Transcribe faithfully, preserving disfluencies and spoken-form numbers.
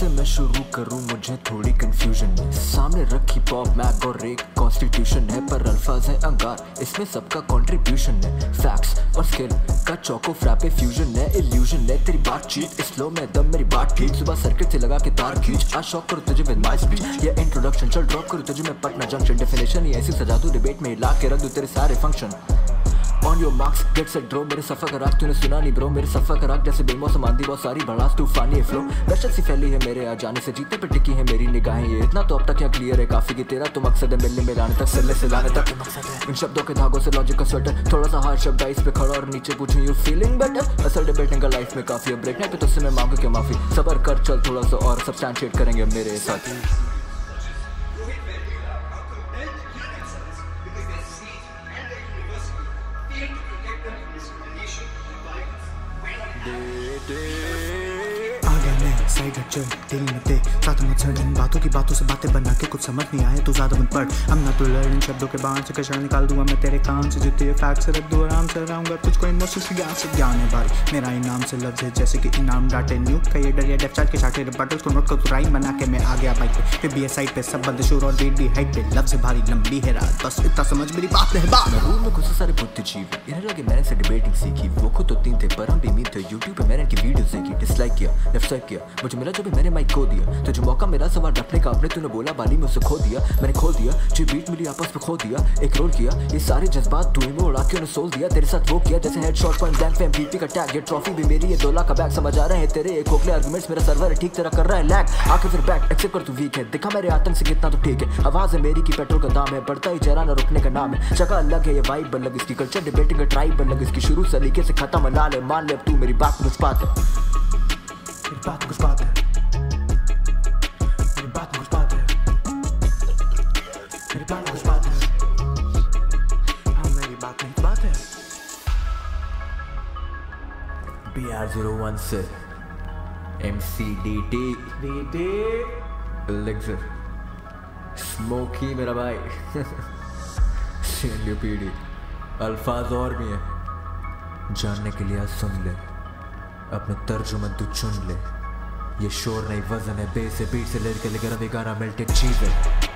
से मैं शुरू करूं मुझे थोड़ी कंफ्यूजन है। सामने रखी पॉप मैग और एक कॉन्स्टिट्यूशन है, पर अल्फाज है अंगार, इसमें सबका कंट्रीब्यूशन है। फैक्ट्स और स्किल का चौको फ्रैपे फ्यूजन है, इल्यूजन है तेरी बातचीत स्लो में दम मेरी बात ठीक। सुबह सर्किट से लगा के तार खींच, आज शॉक करूं तुझे विद माय स्पीच। ये इंट्रोडक्शन चल ड्रॉप करूं तुझे मैं पटना जंक्शन, डेफिनेशन ये ऐसी सजा दूं डिबेट में हिला के रख दूं तेरे सारे function. On your marks, get set, bro. मेरे सफर का राग तूने सुना नहीं ब्रो, मेरे सफर का राग जैसे बेमौसम आंधी बहुत सारी भड़ास तूफानी है फ्लो। दहशत सी फैली है मेरे आ जाने से, जीते पे टिकी है मेरी निगाहें, ये इतना तो अब तक क्या क्लियर है काफी कि तेरा तो मकसद है मिलने में लाने तक, सिले से लाने तक इन शब्दों के धागों से लॉजिक का स्वेटर। थोड़ा सा हार्ड शब्द इस पे खड़ा और नीचे पूछूं यू फीलिंग बेटर। असल डिबेटिंग का लाइफ में काफी है, ब्रेक नहीं पे तुझसे मैं मांगू क्या माफी। सबर कर चल थोड़ा सा और सब्सटैंशिएट करेंगे मेरे साथ। आ गया मैं साइड चल दिल में ते साथ मत सड़, इन बातों की बातों से बातें बना के कुछ समझ नहीं आए तो ज्यादा मत पढ़। हम ना तो लड़ इन शब्दों के बाण से कचरा निकाल दूंगा मैं तेरे कान से, जितने फैक्ट से रख दूँ आराम से रहूंगा तुझको इमोशन से ज्ञान से ज्ञान है भाई। मेरा इनाम से लफ्ज है जैसे कि इनाम डाटे न्यू का ये डर या डेफ चार्ट के शाटे बटल्स को नोट कर राइम बना के मैं आ गया बाइक पे। फिर बी साइड पे सब बंद शोर और बीट भी हाइट पे, लफ्ज भारी लंबी है रात बस इतना समझ मेरी बात है बात। रूम में घुसे सारे बुद्धिजीवी, इन्हें लगे मैंने से डिबेटिंग सीखी, वो खुद तो तीन थे पर हम भी मीन थे। यूट्यूब पे मैंने इनकी वीडियोस देखी, डिसलाइक किया लेफ्ट साइड किया, मुझे मिला जो भी मैंने माइक खो दिया। तो जो मौका मेरा सवाल रखने का आपने तूने बोला बाली में उसे खो दिया, मैंने खोल दिया जो बीट मिली आपस में खो दिया। एक रोल किया ये सारे जज्बात धुएं में उड़ा के उन्हें सोल दिया, तेरे साथ वो किया जैसे हेडशॉट पॉइंट ब्लैंक पे एमवीपी का टैग। ये ट्रॉफी भी मेरी ये दो लाख का बैग, समझ आ रहे हैं तेरे एक खोखले आर्गुमेंट्स, मेरा सर्वर है ठीक तरह कर रहा है लैग। आके फिर बैक एक्सेप्ट कर तू वीक है, दिखा मेरे आतंक से कितना तो ठीक है। आवाज है मेरी की पेट्रोल का दाम है, बढ़ता ही जरा ना रुकने का नाम है। जगह अलग है ये वाइब अलग इसकी, कल्चर डिबेटिंग का ट्राइब अलग इसकी, शुरू सलीके से खत्म ला ले मान ले अब तू मेरी बात कुछ बात है, मेरी बात कुछ बात है, मेरी बात कुछ बात है, मेरी बात कुछ बात है, हाँ मेरी बात कुछ बात है। बी आर ज़ीरो वन से M C D T D T एलेक्सर स्मोकी मेरा भाई पीडी अल्फाज और भी हैं जानने के लिए आज सुन ले, अपने तर्जुमन तू चुन ले। ये शोर नहीं वजन है बेस है बीट से लेकर लेकर अभी गाना मिलटे चीज है।